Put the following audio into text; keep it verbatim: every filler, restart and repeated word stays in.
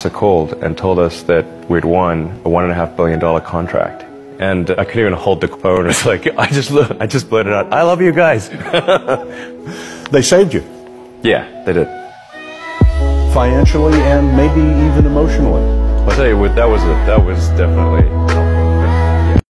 called and told us that we'd won a one and a half billion dollar contract. And I couldn't even hold the phone. It's like, I just, I just blurted out, I love you guys. They saved you. Yeah, they did. Financially and maybe even emotionally. I'll tell you what, that was, a, that was definitely